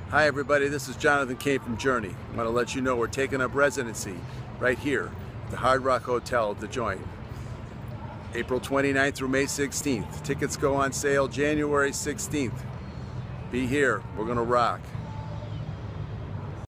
Hi everybody, this is Jonathan Kane from Journey. I want to let you know we're taking up Residency right here at the Hard Rock Hotel at the Joint. April 29th through May 16th. Tickets go on sale January 16th. Be here, we're going to rock.